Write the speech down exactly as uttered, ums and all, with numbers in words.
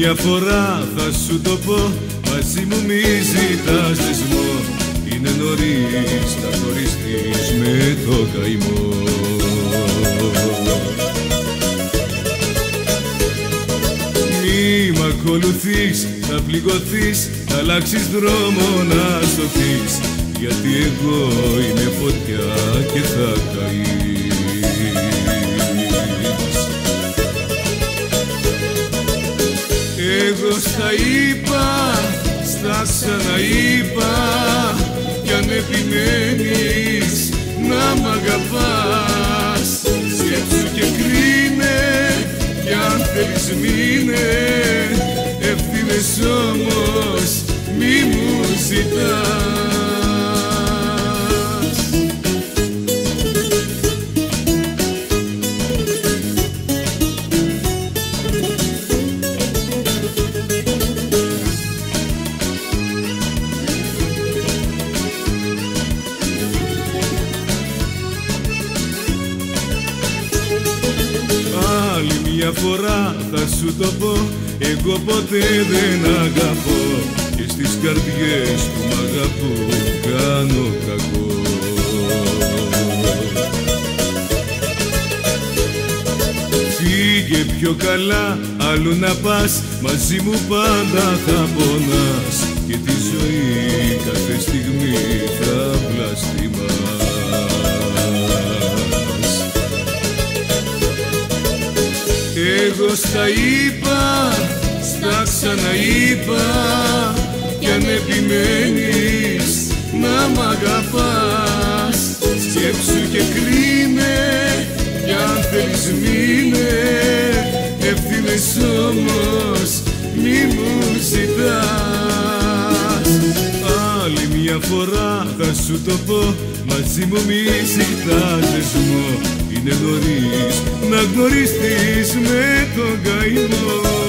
μια φορά θα σου το πω, μαζί μου μη ζητάς δεσμό. Είναι νωρίς να χωριστείς με το καημό. Μη μ' ακολουθείς, θα πληγωθείς, θα αλλάξεις δρόμο να σωθείς, γιατί εγώ είμαι φωτιά και θα καείς. Εγώ στα είπα, στα ξαναείπα, κι αν επιμένεις να μ' αγαπάς, σκέψου και κρίνε, κι αν θέλεις μείνε, ευθύνες όμως μη μου ζητάς. Άλλη μια φορά θα σου το πω, εγώ ποτέ δεν αγαπώ, και στις καρδιές που μ' αγαπούν κάνω κακό. Φύγε πιο καλά, αλλού να πας, μαζί μου πάντα θα πονάς, και τη ζωή κάθε στιγμή θα βλαστημάς. Εγώ στα είπα, στα ξαναείπα, κι αν επιμένεις να μ' αγαπάς, σκέψου και κρίνε, κι αν θέλεις μείνε, ευθύνες όμως μη μου ζητάς. Άλλη μια φορά θα σου το πω, μαζί μου μη ζητάς δεσμό. Είναι νωρίς να γνωριστείς με τον καημό.